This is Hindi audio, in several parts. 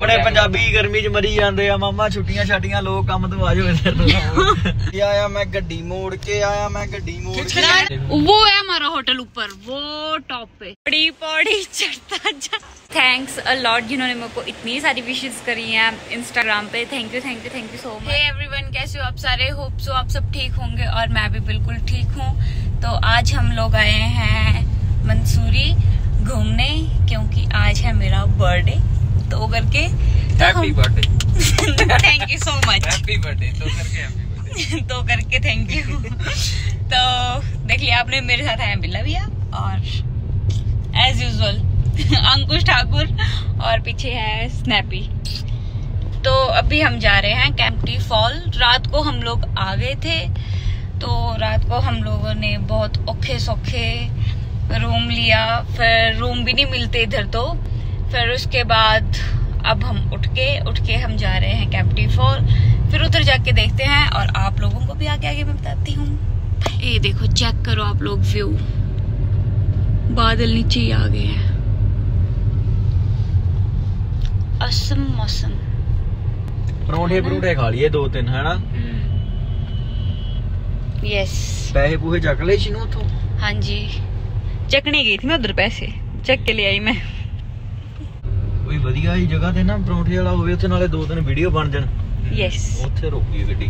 अपने पंजाबी गर्मी च मरी जाते हैं मामा, छुट्टियां छाटियां लोग काम तो आज आया मैं गड्डी मोड़ के आया, मैं गड्डी मोड़ के। वो है हमारा होटल ऊपर, वो टॉप पे बड़ी पौड़ी चढ़ता जा। थैंक्स अ लॉट जिन्होंने मेरे को इतनी सारी विशेस करी हैं इंस्टाग्राम पे। Thank you thank you thank you so much. Hey everyone, कैसे हो आप सारे? होप सो आप सब ठीक होंगे और मैं भी बिल्कुल ठीक हूँ। तो आज हम लोग आए हैं मंसूरी घूमने क्योंकि आज है मेरा बर्थडे। तो करके happy birthday. Thank you so much. Happy birthday. तो करके हैप्पी बर्थडे। तो करके थैंक यू। तो देख लिया आपने, मेरे साथ है बिल्ला भैया और एज यूजुअल अंकुश ठाकुर और पीछे है स्नैपी। तो अभी हम जा रहे हैं कैंपटी फॉल। रात को हम लोग आ गए थे, तो रात को हम लोगों ने बहुत औखे सौखे रूम लिया, फिर रूम भी नहीं मिलते इधर। तो फिर उसके बाद अब हम उठ के हम जा रहे हैं कैंपटी फॉल। फिर उधर जाके देखते हैं और आप लोगों को भी आगे आगे मैं बताती हूँ। ये देखो, चेक करो आप लोग व्यू, बादल नीचे ही आ गए हैं। असम मौसम। परोठे खा लिए 2-3 है ना? यस। पैसे पूहे चक ले सी उतो? हाँ जी, चकने गई थी मैं उधर, पैसे चक के ले आई मैं। कोई बढ़िया ही जगह ते ना परोठे वाला होवे, उथे नाले 2-3 वीडियो बन जान। यस। उथे रोकी गड्डी।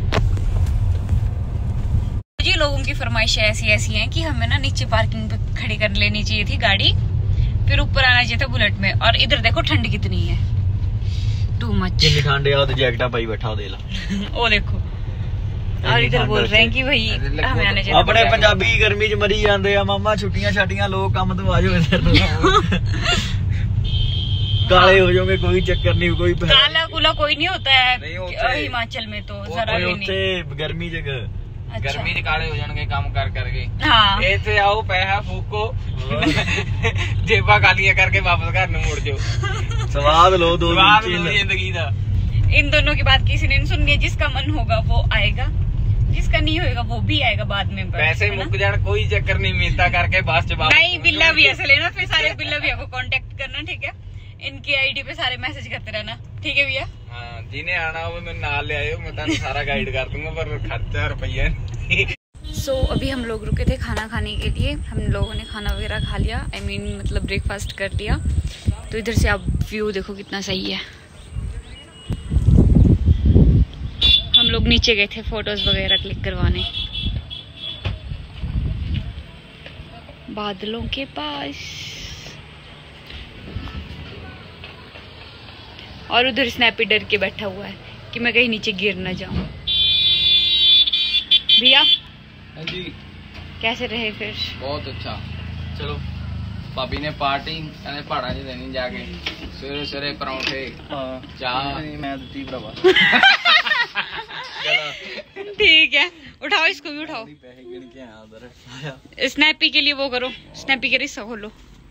जी लोगों की फरमाइश ऐसी हैं कि हमें ना नीचे पार्किंग पे खड़ी कर लेनी चाहिए थी गाड़ी, फिर ऊपर आना चाहिए था बुलेट में। और इधर देखो ठंड कितनी है, टू मच। कितनी ठंड है, और जैकेटा पाई बैठा दे ला। ओ देखो, और इधर बोल रहे हैं कि भाई हमें आने चाहिए। अपने पंजाबी गर्मी च मरी जाते हैं मामा, छुट्टियां छाटियां लोग काम तो आ जाओ इधर। काले हो जाओगे, कोई चक्कर नहीं, कोई काला कुला कोई नहीं होता है हिमाचल में, तो जरा भी नहीं। गर्मी जगह गर्मी च काले हो जाएंगे काम कर करके। हाँ, इथे आओ, पैसा फूको, जेबा खालियां करके वापस घर में मुड़ जाओ। स्वाद लो दो जिंदगी का। इन दोनों की बात किसी ने नहीं सुननी है। जिसका मन होगा वो आएगा, जिसका नहीं होगा वो भी आएगा बाद में। पैसे मुक जान कोई चक्कर नहीं, मिलता करके बस जवाब नहीं। बिल्ला भैया से लेना, फिर सारे बिल्ला भैया को कांटेक्ट करना, ठीक है? इनकी आईडी पे सारे मैसेज करते रहना, ठीक है भैया? हाँ, जिन्हें आना हो मैं नाल ले आयो, मैं तुम सारा गाइड कर दूंगा, पर खर्चा रुपया। सो अभी हम लोग रुके थे खाना खाने के लिए। हम लोगों ने खाना वगैरह खा लिया, मतलब ब्रेकफास्ट कर लिया। तो इधर से आप व्यू देखो कितना सही है। हम लोग नीचे गए थे फोटोज वगैरह क्लिक करवाने बादलों के पास। और उधर स्नैपी डर के बैठा हुआ है कि मैं कहीं नीचे गिर ना जाऊं। भैया जी, कैसे रहे फिर? बहुत अच्छा। चलो, भाभी ने पार्टी पहाड़ा च देनी जाके, सवेरे सवेरे परांठे चाह मैं दी भरावा। ठीक है, उठाओ इसको भी उठाओ। स्नैपी के लिए वो करो, स्नैपी के रिश्ता खोलो।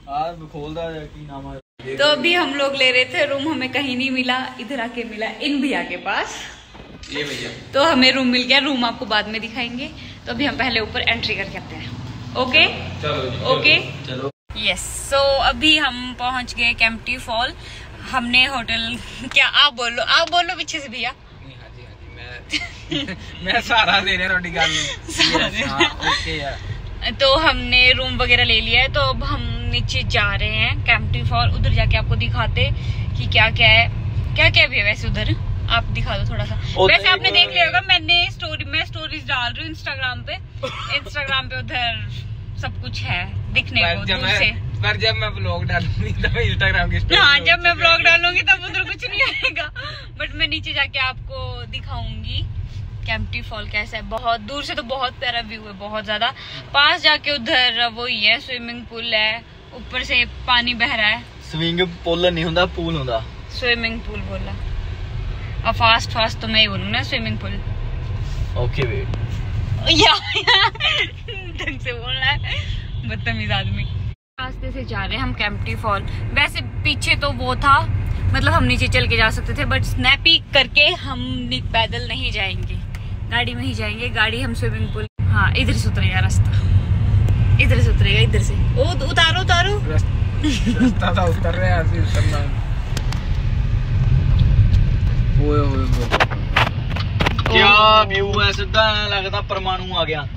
तो अभी हम लोग ले रहे थे रूम, हमें कहीं नहीं मिला, इधर आके मिला इन भैया के पास। ये भैया, तो हमें रूम मिल गया। रूम आपको बाद में दिखाएंगे। तो अभी हम पहले ऊपर एंट्री करके आते हैं। ओके चलो ओके चलो। यस। सो अभी हम पहुंच गए कैंपटी फॉल। हमने होटल क्या, आप बोलो पीछे से भैया। हाँ जी, मैं सारा दे रहा रोटी ओके। तो हमने रूम वगैरह ले लिया है। तो अब हम नीचे जा रहे हैं कैंपटी फॉल। उधर जाके आपको दिखाते कि क्या क्या है भी है। वैसे उधर आप दिखा दो थोड़ा सा। वैसे आपने देख लिया होगा, मैं स्टोरीज डाल रही हूँ इंस्टाग्राम पे उधर सब कुछ है दिखने को दूर से। पर जब मैं ब्लॉग डालूंगी तब इंस्टाग्राम की स्टोरी। हाँ, जब मैं ब्लॉग डालूंगी तब उधर कुछ नहीं आएगा, बट मैं नीचे जाके आपको दिखाऊंगी कैंपटी फॉल कैसा है। बहुत दूर से तो बहुत प्यारा व्यू है, बहुत ज्यादा। पास जाके उधर वो ही है, स्विमिंग पूल है, ऊपर से पानी बह रहा है। स्विमिंग पूल नहीं होता, पूल होता। स्विमिंग पूल बोला, और फास्ट तो मैं ही बोलूँ ना, स्विमिंग पूल। ओके वेट, ढंग से बोलना है, बदतमीज आदमी। रास्ते से जा रहे हैं हम कैंपटी फॉल। वैसे पीछे तो वो था, मतलब हम नीचे चल के जा सकते थे, बट स्नैपी करके हम पैदल नहीं जाएंगे, गाड़ी में ही जाएंगे। गाड़ी हम स्विमिंग पूल, हाँ इधर से उतरेगा रास्ता, इधर से उतरेगा, इधर से। ओ उतारो रास्ता था, उतर रहे हैं, उतरना। व्यू है सीधा लगता परमाणु आ गया।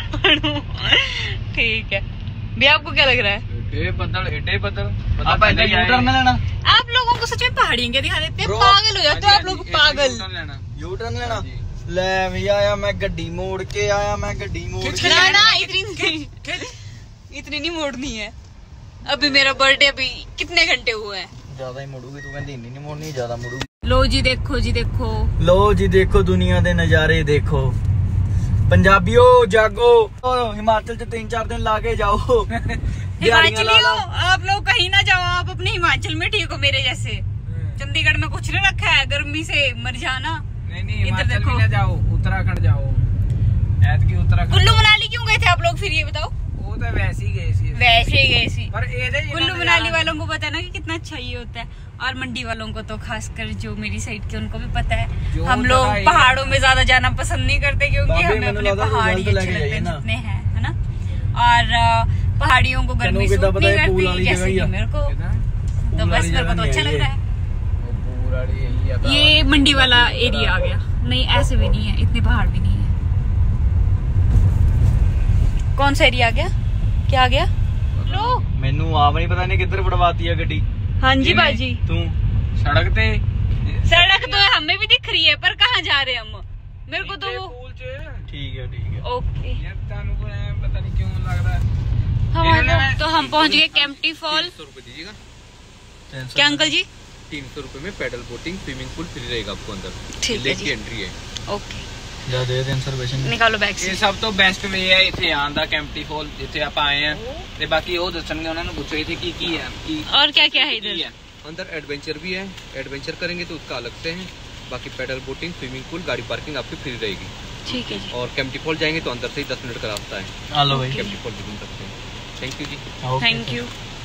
ठीक है भैया, आपको क्या लग रहा है? एडे बदल आप यूटर्न लेना, आप लोगों को सच में पहाड़ियाँ क्या दिखा देते हैं, पागल हो जाते हो आप लोग, पागल। यूटर्न लेना। ले भैया आया मैं गड्डी मोड़ के आया, मैं गड्डी मोड़ के। ना इतनी नहीं मोड़नी है। अभी मेरा बर्थडे अभी कितने घंटे हुए हैं। ज्यादा ही मोड़ूगी तू, कहती नहीं मोड़नी, ज्यादा मोड़ूगी। लो जी देखो जी देखो, लो जी देखो दुनिया दे नजारे देखो। पंजाबियों जागो, हिमाचल से 3-4 दिन लाके जाओ। हिमाचलियों आप लोग कहीं ना जाओ, आप अपने हिमाचल में ठीक हो मेरे जैसे। चंडीगढ़ में कुछ नहीं रखा है, गर्मी से मर जाना। नहीं हिमाचल भी ना जाओ, उत्तराखंड जाओ। ऐतकी उत्तराखंड। कुल्लू मनाली क्यों गए थे आप लोग फिर ये बताओ? वो तो वैसे ही गए सी। पर कुल्लू मनाली वालों को पता है ना कि कितना अच्छा ये होता है, और मंडी वालों को तो खासकर जो मेरी साइड के उनको भी पता है। हम लोग पहाड़ों में ज्यादा जाना पसंद नहीं करते क्योंकि हमें अपने पहाड़ी अच्छे लगते हैं जितने हैं, है ना। और पहाड़ियों को गर्मी सूट नहीं करती जैसे कि मेरे को, तो बस मेरे को तो अच्छा लग रहा है। ये मंडी वाला एरिया आ गया। नहीं ऐसे भी नहीं है, इतने पहाड़ भी नहीं है। कौन सा एरिया आ गया? क्या आ गया? लो मैनू आप नहीं पता नहीं किधर बढ़वाती है गड्डी। हाँ जी बाजी, तू सड़क तो हमें भी दिख रही है, पर कहाँ जा रहे हैं हम? मेरे को तो वो ठीक है ओके। पता नहीं क्यों लग रहा है। तो हम पहुँच गए केम्प्टी फॉल। 300 रुपए दीजिएगा। क्या अंकल जी? 300 रुपए में paddle boating swimming pool free रहेगा आपको अंदर। ठीक है जी, एंट्री है। ओके जा दे रिजर्वेशन निकालो बैग से। ਇਹ ਸਭ ਤੋਂ ਬੈਸਟ ਵੇ ਹੈ ਇੱਥੇ ਆਉਣ ਦਾ, ਕੈਂਪਟੀ ਫॉल ਜਿੱਥੇ ਆਪਾਂ ਆਏ ਆ। ਤੇ ਬਾਕੀ ਉਹ ਦੱਸਣਗੇ, ਉਹਨਾਂ ਨੂੰ ਪੁੱਛੋ ਇੱਥੇ ਕੀ ਕੀ ਹੈ। और क्या क्या है इधर? अंदर एडवेंचर भी है, एडवेंचर करेंगे तो उसका अलग से है। बाकी पैडल बोटिंग स्विमिंग पूल गाड़ी पार्किंग आपकी फ्री रहेगी। ठीक है जी। और केम्प्टी फॉल जाएंगे तो अंदर से ही 10 मिनट का रास्ता है। लो भाई केम्प्टी फॉल भी घूम सकते हैं। थैंक यू जी। Thank you.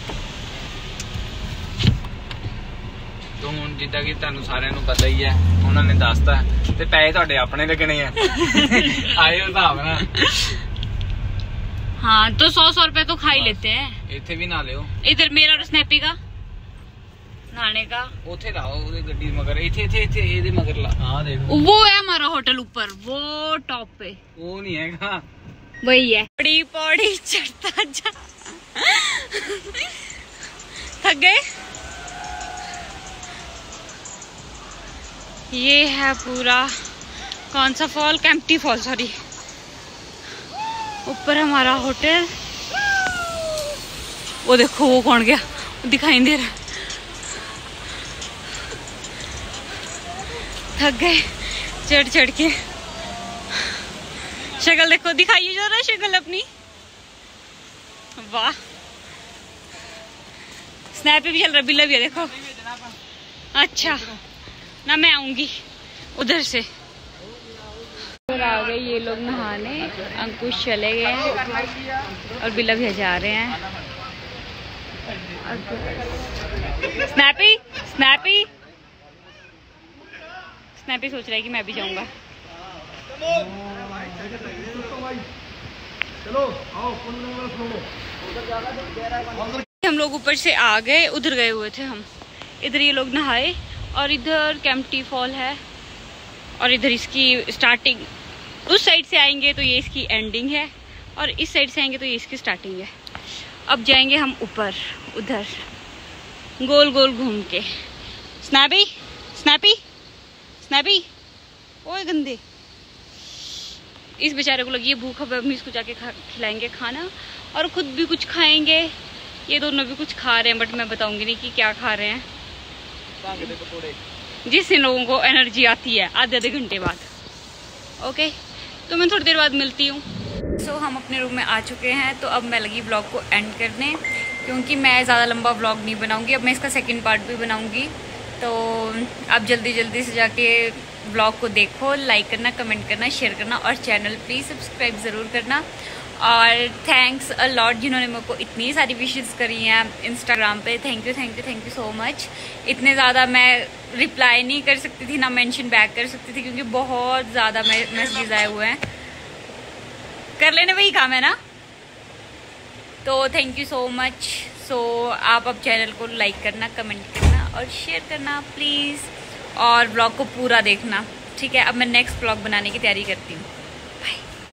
तो ਹੁਣ ਜਿੱਦਾਂ ਕਿ ਤੁਹਾਨੂੰ ਸਾਰਿਆਂ ਨੂੰ ਪਤਾ ਹੀ ਹੈ, ਉਹਨਾਂ ਨੇ ਦੱਸਤਾ ਤੇ ਪੈਸੇ ਤੁਹਾਡੇ ਆਪਣੇ ਲੱਗਣੇ ਆ। ਆਇਓ ਹਿਸਾਬ ਨਾਲ। हाँ तो 100 रुपए तो खा ही लेते हैं। ਇੱਥੇ ਵੀ ਨਾ ਲਿਓ, इधर मेरा और स्नैपी का नहाने का। ਉੱਥੇ ਲਾਓ ਉਹਦੇ ਗੱਡੀ ਦੇ ਮਗਰ। ਇੱਥੇ ਇਹਦੇ ਮਗਰ ਲਾ। हां देखो वो है हमारा होटल ऊपर, वो टॉप पे। ਉਹ ਨਹੀਂ ਹੈਗਾ, वही है। बड़ी पौड़ी चढ़ता जा। थक गए? ये है पूरा कौन सा फॉल? Kempty fall, sorry. ऊपर हमारा होटल। वो देखो वो कौन गया, दिखाई नहीं दे रहा। थक गए चढ़ के। शक्ल देखो, दिखाइए जरा शक्ल अपनी। वाह, स्नैप भी चल रहा, बिल्ला भी है देखो। अच्छा ना, मैं आऊंगी उधर से। और आ गए ये लोग नहाने, अंकुश चले गए हैं और बिल्ला भी जा रहे हैं। स्नैपी सोच रहा है कि मैं भी जाऊंगा। हम लोग ऊपर से आ गए, उधर गए हुए थे हम। इधर ये लोग नहाए और इधर केम्प्टी फॉल है और इधर इसकी स्टार्टिंग। उस साइड से आएंगे तो ये इसकी एंडिंग है और इस साइड से आएंगे तो ये इसकी स्टार्टिंग है। अब जाएंगे हम ऊपर, उधर गोल गोल घूम के। स्नैपी ओए गंदे, इस बेचारे को लगी है भूख। अब हम इसको जाके खिलाएंगे खाना और खुद भी कुछ खाएंगे। ये दोनों भी कुछ खा रहे हैं बट मैं बताऊंगी नहीं कि क्या खा रहे हैं, जिससे लोगों को एनर्जी आती है आधे घंटे बाद। ओके, तो मैं थोड़ी देर बाद मिलती हूँ। सो हम अपने रूम में आ चुके हैं, तो अब मैं लगी व्लॉग को एंड करने, क्योंकि मैं ज़्यादा लंबा व्लॉग नहीं बनाऊँगी। अब मैं इसका सेकंड पार्ट भी बनाऊँगी, तो आप जल्दी से जाके व्लॉग को देखो, लाइक करना, कमेंट करना, शेयर करना और चैनल प्लीज़ सब्सक्राइब ज़रूर करना। और थैंक्स अ लॉट जिन्होंने मेरे को इतनी सारी विशेस करी हैं इंस्टाग्राम पे। Thank you so much. इतने ज़्यादा मैं रिप्लाई नहीं कर सकती थी, ना मेंशन बैक कर सकती थी, क्योंकि बहुत ज़्यादा मैसेज आए हुए हैं। कर लेने वही काम है ना। तो thank you so much. So आप अब चैनल को लाइक करना, कमेंट करना और शेयर करना प्लीज़, और ब्लॉग को पूरा देखना, ठीक है, अब मैं नेक्स्ट व्लॉग बनाने की तैयारी करती हूँ।